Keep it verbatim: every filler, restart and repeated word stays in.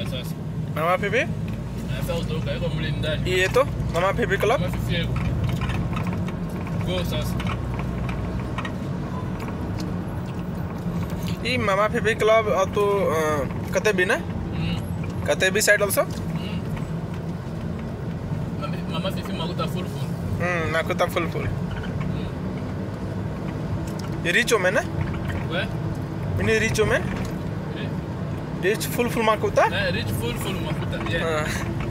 sasa. Mama Fifi? Sasa utoka yuko mle ndani. Hii yetu Mama Fifi Club. Mama Fifi yuko. Go sasa. Hii Mama Fifi Club atau uh, Katebi na? Mm. Katebi side also? Mm. Mama Mama Fifi makuta full full. Hmm, nakuta full full. Mm. Ini richo men na? Where? Ini richo men? Rich full full makuta? Eh, rich full full makuta. Yeah. Uh.